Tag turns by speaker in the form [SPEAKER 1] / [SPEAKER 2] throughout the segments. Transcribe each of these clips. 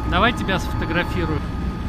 [SPEAKER 1] Давай тебя сфотографирую.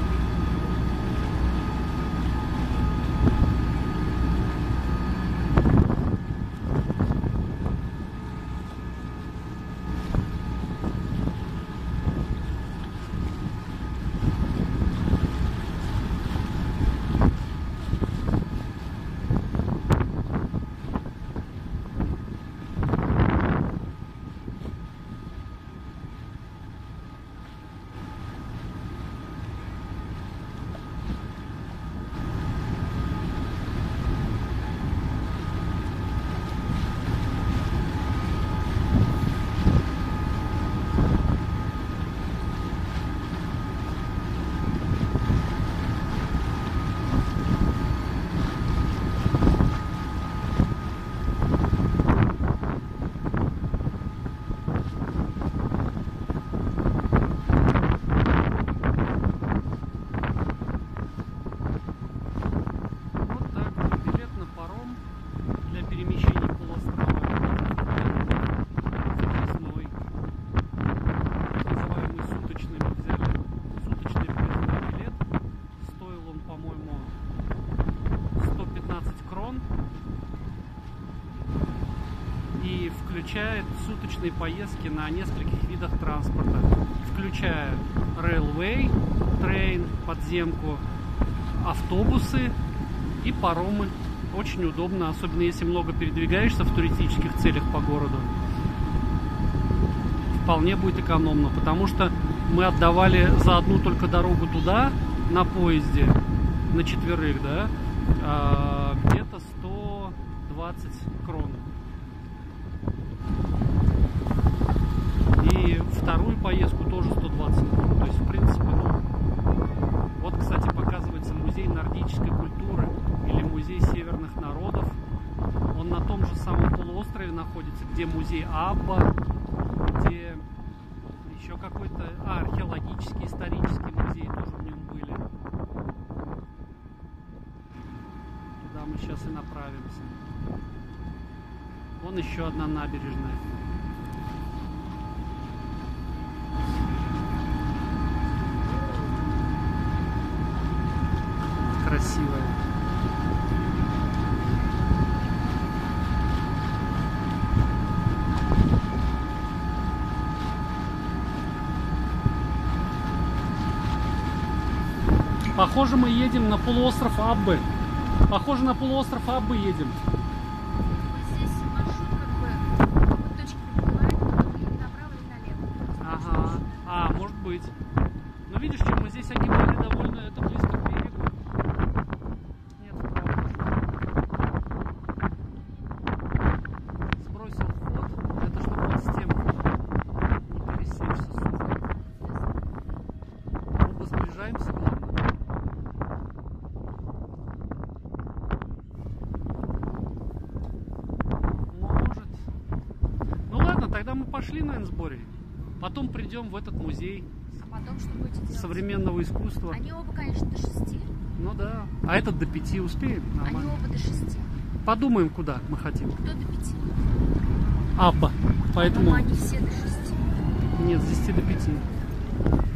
[SPEAKER 1] И включает суточные поездки на нескольких видах транспорта, включая railway, train, подземку, автобусы и паромы. Очень удобно, особенно если много передвигаешься в туристических целях по городу. Вполне будет экономно, потому что мы отдавали за одну только дорогу туда на поезде, на четверых, да, где-то 120 крон. И вторую поездку тоже 120 крон. То есть, в принципе, ну, вот, кстати, показывается музей нордической культуры или музей северных народов. Он на том же самом полуострове находится, где музей Абба, где еще какой-то археологический, исторический музей тоже в нем были. Туда мы сейчас и направимся. Вон еще одна набережная. Красивая. Похоже, мы едем на полуостров Аббы. Похоже, на полуостров Аббы едем.
[SPEAKER 2] Здесь маршрут как бы от точки прибывает, потом или направо, или налево.
[SPEAKER 1] Ага. А, может быть. Но видишь, чем мы здесь огибали довольно это близко к берегу. Нет, вправо. Сбросил ход. Это чтобы под стенку не пересечься с углом. Мы сближаемся, главное. Может. Ну ладно, тогда мы пошли на Энсбори. Потом придем в этот музей
[SPEAKER 2] А потом что будете делать?
[SPEAKER 1] современного искусства.
[SPEAKER 2] Они оба, конечно, до 6.
[SPEAKER 1] Ну да. А этот до 5 успеем?
[SPEAKER 2] Они
[SPEAKER 1] Нормально.
[SPEAKER 2] оба до 6.
[SPEAKER 1] Подумаем, куда мы хотим.
[SPEAKER 2] Кто до 5?
[SPEAKER 1] Абба. Поэтому
[SPEAKER 2] Они все до 6.
[SPEAKER 1] нет, с 10 до 5.